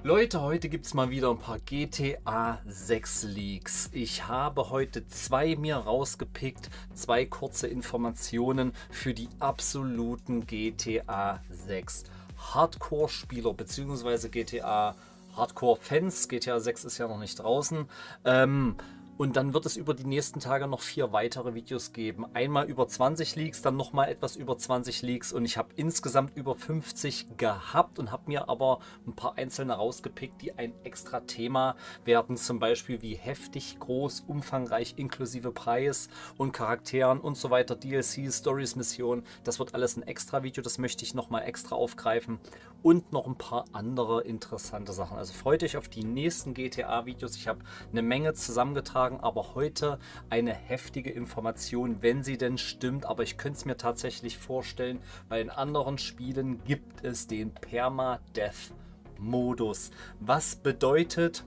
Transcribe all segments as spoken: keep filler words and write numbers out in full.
Leute, heute gibt es mal wieder ein paar G T A sechs Leaks. Ich habe heute zwei mir rausgepickt, zwei kurze Informationen für die absoluten G T A sechs Hardcore-Spieler bzw. G T A Hardcore-Fans. G T A sechs ist ja noch nicht draußen. Ähm, Und dann wird es über die nächsten Tage noch vier weitere Videos geben. Einmal über zwanzig Leaks, dann nochmal etwas über zwanzig Leaks. Und ich habe insgesamt über fünfzig gehabt und habe mir aber ein paar einzelne rausgepickt, die ein extra Thema werden. Zum Beispiel wie heftig, groß, umfangreich, inklusive Preis und Charakteren und so weiter. D L Cs, Stories, Missionen. Das wird alles ein extra Video. Das möchte ich nochmal extra aufgreifen. Und noch ein paar andere interessante Sachen. Also freut euch auf die nächsten G T A Videos. Ich habe eine Menge zusammengetragen. Aber heute eine heftige Information, wenn sie denn stimmt. Aber ich könnte es mir tatsächlich vorstellen, weil in anderen Spielen gibt es den Permadeath-Modus. Was bedeutet,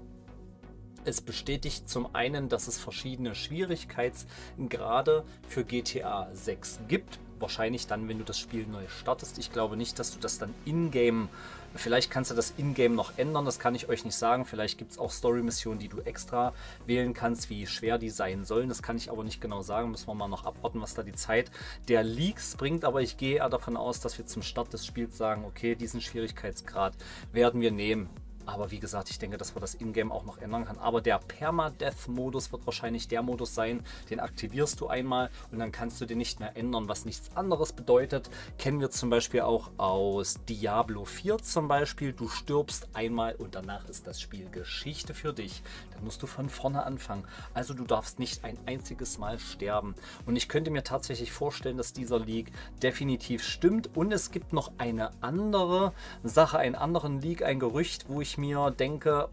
es bestätigt zum einen, dass es verschiedene Schwierigkeitsgrade für G T A sechs gibt. Wahrscheinlich dann, wenn du das Spiel neu startest. Ich glaube nicht, dass du das dann in-game, vielleicht kannst du das in-game noch ändern, das kann ich euch nicht sagen. Vielleicht gibt es auch Story-Missionen, die du extra wählen kannst, wie schwer die sein sollen. Das kann ich aber nicht genau sagen, müssen wir mal noch abwarten, was da die Zeit der Leaks bringt. Aber ich gehe eher davon aus, dass wir zum Start des Spiels sagen, okay, diesen Schwierigkeitsgrad werden wir nehmen. Aber wie gesagt, ich denke, dass man das Ingame auch noch ändern kann. Aber der Permadeath-Modus wird wahrscheinlich der Modus sein, den aktivierst du einmal und dann kannst du den nicht mehr ändern, was nichts anderes bedeutet. Kennen wir zum Beispiel auch aus Diablo vier zum Beispiel. Du stirbst einmal und danach ist das Spiel Geschichte für dich. Dann musst du von vorne anfangen. Also du darfst nicht ein einziges Mal sterben. Und ich könnte mir tatsächlich vorstellen, dass dieser Leak definitiv stimmt. Und es gibt noch eine andere Sache, einen anderen Leak, ein Gerücht, wo ich mir denke,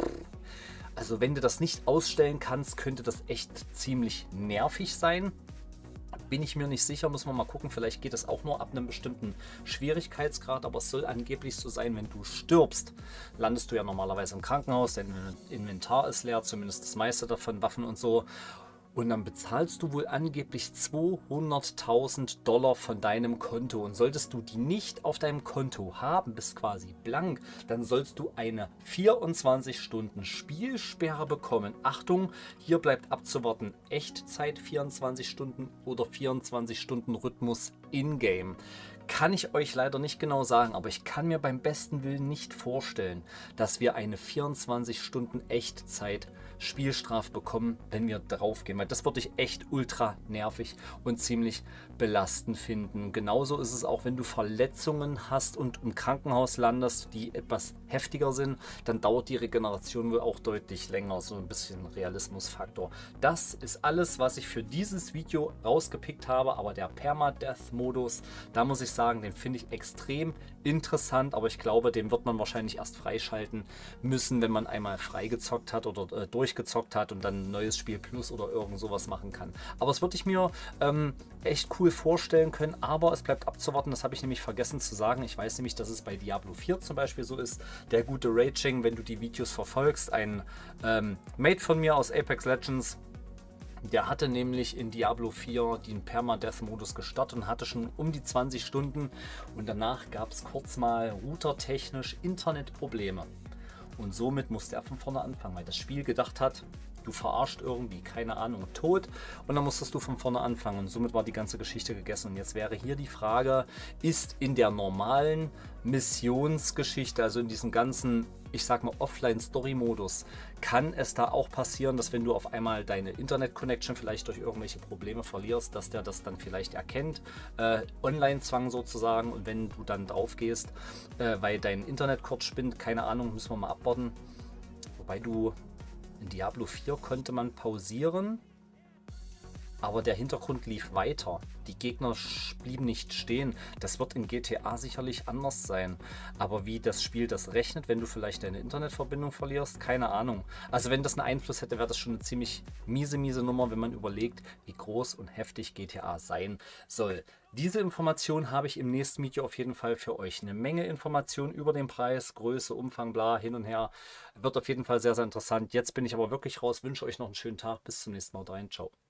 also wenn du das nicht ausstellen kannst, könnte das echt ziemlich nervig sein. Bin ich mir nicht sicher, muss man mal gucken, vielleicht geht es auch nur ab einem bestimmten Schwierigkeitsgrad, aber es soll angeblich so sein, wenn du stirbst, landest du ja normalerweise im Krankenhaus, dein Inventar ist leer, zumindest das meiste davon, Waffen und so. Und dann bezahlst du wohl angeblich zweihunderttausend Dollar von deinem Konto. Und solltest du die nicht auf deinem Konto haben, bist quasi blank, dann sollst du eine vierundzwanzig Stunden Spielsperre bekommen. Achtung, hier bleibt abzuwarten, Echtzeit vierundzwanzig Stunden oder vierundzwanzig Stunden Rhythmus in-game. Kann ich euch leider nicht genau sagen, aber ich kann mir beim besten Willen nicht vorstellen, dass wir eine vierundzwanzig Stunden Echtzeit Spielstrafe bekommen, wenn wir draufgehen, weil das würde ich echt ultra nervig und ziemlich belastend finden. Genauso ist es auch, wenn du Verletzungen hast und im Krankenhaus landest, die etwas heftiger sind, dann dauert die Regeneration wohl auch deutlich länger, so ein bisschen Realismusfaktor. Das ist alles, was ich für dieses Video rausgepickt habe, aber der Permadeath-Modus, da muss ich sagen, den finde ich extrem interessant, aber ich glaube, den wird man wahrscheinlich erst freischalten müssen, wenn man einmal freigezockt hat oder äh, durchgezockt hat und dann ein neues Spiel Plus oder irgend sowas machen kann. Aber das würde ich mir ähm, echt cool vorstellen können, aber es bleibt abzuwarten, das habe ich nämlich vergessen zu sagen. Ich weiß nämlich, dass es bei Diablo vier zum Beispiel so ist, der gute Raging, wenn du die Videos verfolgst, ein ähm, Mate von mir aus Apex Legends, der hatte nämlich in Diablo vier den Permadeath-Modus gestartet und hatte schon um die zwanzig Stunden und danach gab es kurz mal routertechnisch Internetprobleme. Und somit musste er von vorne anfangen, weil das Spiel gedacht hat, du verarscht irgendwie, keine Ahnung, tot. Und dann musstest du von vorne anfangen und somit war die ganze Geschichte gegessen. Und jetzt wäre hier die Frage, ist in der normalen Missionsgeschichte, also in diesem ganzen, ich sag mal, Offline-Story-Modus, kann es da auch passieren, dass wenn du auf einmal deine Internet-Connection vielleicht durch irgendwelche Probleme verlierst, dass der das dann vielleicht erkennt, äh, Online-Zwang sozusagen, und wenn du dann drauf gehst, äh, weil dein Internet kurz spinnt, keine Ahnung, müssen wir mal abwarten. Wobei du in Diablo vier konnte man pausieren, aber der Hintergrund lief weiter. Die Gegner blieben nicht stehen. Das wird in G T A sicherlich anders sein. Aber wie das Spiel das rechnet, wenn du vielleicht deine Internetverbindung verlierst, keine Ahnung. Also wenn das einen Einfluss hätte, wäre das schon eine ziemlich miese, miese Nummer, wenn man überlegt, wie groß und heftig G T A sein soll. Diese Information habe ich im nächsten Video auf jeden Fall für euch. Eine Menge Informationen über den Preis, Größe, Umfang, bla, hin und her. Wird auf jeden Fall sehr, sehr interessant. Jetzt bin ich aber wirklich raus. Wünsche euch noch einen schönen Tag. Bis zum nächsten Mal. Rein. Ciao.